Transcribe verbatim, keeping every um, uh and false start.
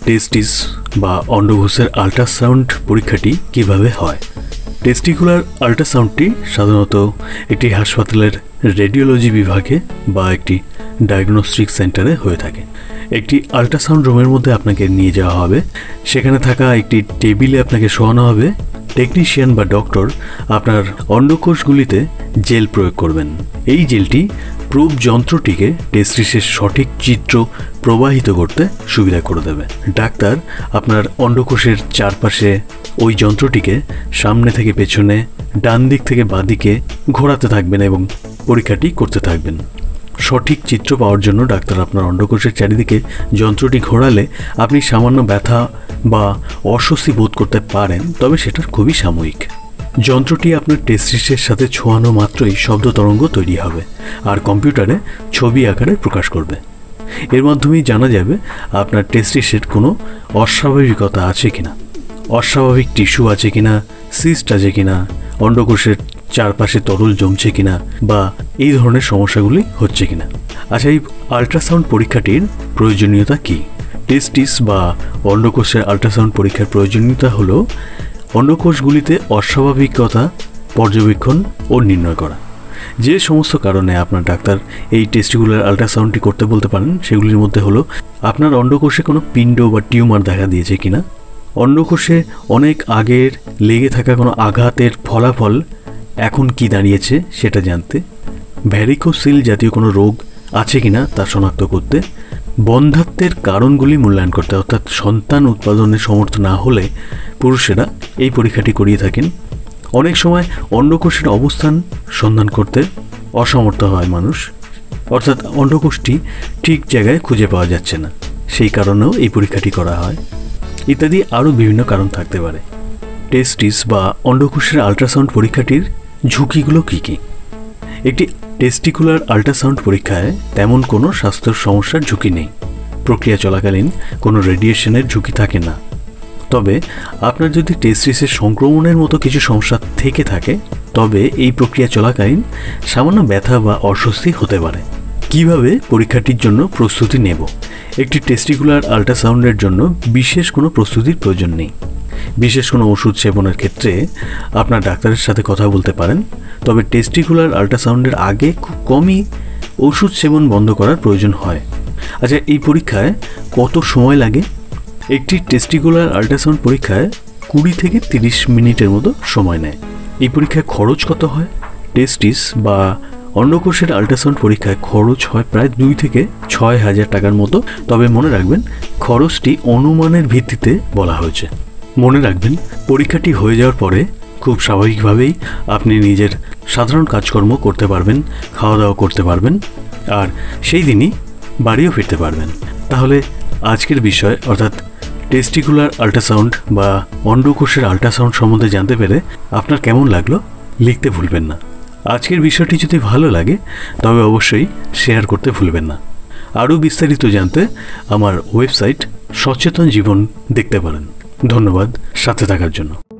টেস্টিস বা অন্ডকোষের আল্ট্রাসাউন্ড পরীক্ষাটি কিভাবে হয়। টেস্টিকুলার আল্ট্রাসাউন্ডটি সাধারণত একটি হাসপাতালের রেডিওলজি বিভাগে বা একটি ডায়াগনস্টিক সেন্টারে হয়ে থাকে। একটি আল্ট্রাসাউন্ড রুমের মধ্যে আপনাকে নিয়ে যাওয়া হবে, সেখানে থাকা একটি টেবিলে আপনাকে শোয়ানো হবে। টেকনিশিয়ান বা ডক্টর আপনার অন্ডকোষগুলিতে জেল প্রয়োগ করবেন। এই জেলটি প্রোব যন্ত্রটিকে টেস্টিসের সঠিক চিত্র প্রবাহিত করতে সুবিধা করে দেবে। ডাক্তার আপনার অন্ডকোষের চারপাশে ওই যন্ত্রটিকে সামনে থেকে পেছনে, ডান দিক থেকে বাঁ দিকে ঘোরাতে থাকবেন এবং পরীক্ষাটি করতে থাকবেন। সঠিক চিত্র পাওয়ার জন্য ডাক্তার আপনার অন্ডকোষের চারিদিকে যন্ত্রটি ঘোরালে আপনি সামান্য ব্যথা বা অস্বস্তি বোধ করতে পারেন, তবে সেটা খুবই সাময়িক। যন্ত্রটি আপনার টেস্টিসের সাথে ছোঁয়ানো মাত্রই শব্দ তরঙ্গ তৈরি হবে আর কম্পিউটারে ছবি আকারে প্রকাশ করবে। এর মাধ্যমেই জানা যাবে আপনার টেস্টিসের কোনো অস্বাভাবিকতা আছে কিনা, অস্বাভাবিক টিস্যু আছে কিনা, সিস্ট আছে কিনা, অন্ডকোষের চারপাশে তরল জমছে কিনা বা এই ধরনের সমস্যাগুলি হচ্ছে কিনা। আচ্ছা, এই আল্ট্রাসাউন্ড পরীক্ষাটির প্রয়োজনীয়তা কি? টেস্টিস বা অন্ডকোষের আল্ট্রাসাউন্ড পরীক্ষার প্রয়োজনীয়তা হলো অন্ডকোষগুলিতে অস্বাভাবিকতা পর্যবেক্ষণ ও নির্ণয় করা। যে সমস্ত কারণে আপনার ডাক্তার এই টেস্টিকুলার আল্ট্রাসাউন্ডটি করতে বলতে পারেন সেগুলির মধ্যে হলো আপনার অন্ডকোষে কোনো পিণ্ড বা টিউমার দেখা দিয়েছে কিনা, অন্ডকোষে অনেক আগের লেগে থাকা কোনো আঘাতের ফলাফল এখন কি দাঁড়িয়েছে সেটা জানতে, ভ্যারিকোসিল জাতীয় কোনো রোগ আছে কিনা তা শনাক্ত করতে, বন্ধ্যাত্বের কারণগুলি মূল্যায়ন করতে। অর্থাৎ সন্তান উৎপাদনের সমর্থ না হলে পুরুষেরা এই পরীক্ষাটি করিয়ে থাকেন। অনেক সময় অন্ডকোষের অবস্থান সন্ধান করতে অসমর্থ হয় মানুষ, অর্থাৎ অন্ডকোষটি ঠিক জায়গায় খুঁজে পাওয়া যাচ্ছে না, সেই কারণেও এই পরীক্ষাটি করা হয়। ইত্যাদি আরও বিভিন্ন কারণ থাকতে পারে। টেস্টিস বা অন্ডকোষের আল্ট্রাসাউন্ড পরীক্ষাটির ঝুঁকিগুলো কী কী? একটি টেস্টিকুলার আল্ট্রাসাউন্ড পরীক্ষায় তেমন কোনো স্বাস্থ্য সমস্যার ঝুঁকি নেই। প্রক্রিয়া চলাকালীন কোনো রেডিয়েশনের ঝুঁকি থাকে না। তবে আপনার যদি টেস্টিসের সংক্রমণের মতো কিছু সমস্যা থেকে থাকে তবে এই প্রক্রিয়া চলাকালীন সামান্য ব্যথা বা অস্বস্তি হতে পারে। কিভাবে পরীক্ষাটির জন্য প্রস্তুতি নেব? একটি টেস্টিকুলার আল্ট্রাসাউন্ডের জন্য বিশেষ কোনো প্রস্তুতির প্রয়োজন নেই। বিশেষ কোনো ওষুধ সেবনের ক্ষেত্রে আপনার ডাক্তারের সাথে কথা বলতে পারেন, তবে টেস্টিকুলার আল্ট্রাসাউন্ডের আগে খুব কমই ওষুধ সেবন বন্ধ করার প্রয়োজন হয়। আচ্ছা, এই পরীক্ষায় কত সময় লাগে? একটি টেস্টিকুলার আল্ট্রাসাউন্ড পরীক্ষায় কুড়ি থেকে তিরিশ মিনিটের মতো সময় নেয়। এই পরীক্ষায় খরচ কত হয়? টেস্টিস বা অন্ডকোষের আল্ট্রাসাউন্ড পরীক্ষায় খরচ হয় প্রায় দুই থেকে ছয় হাজার টাকার মতো। তবে মনে রাখবেন, খরচটি অনুমানের ভিত্তিতে বলা হয়েছে। মনে রাখবেন, পরীক্ষাটি হয়ে যাওয়ার পরে খুব স্বাভাবিকভাবেই আপনি নিজের সাধারণ কাজকর্ম করতে পারবেন, খাওয়া দাওয়া করতে পারবেন আর সেই দিনই বাড়িও ফিরতে পারবেন। তাহলে আজকের বিষয় অর্থাৎ টেস্টিকুলার আল্ট্রাসাউন্ড বা অন্ডকোষের আল্ট্রাসাউন্ড সম্বন্ধে জানতে পেরে আপনার কেমন লাগলো লিখতে ভুলবেন না। আজকের বিষয়টি যদি ভালো লাগে তবে অবশ্যই শেয়ার করতে ভুলবেন না। আরও বিস্তারিত জানতে আমার ওয়েবসাইট সচেতন জীবন দেখতে পারেন। ধন্যবাদ সাথে থাকার জন্য।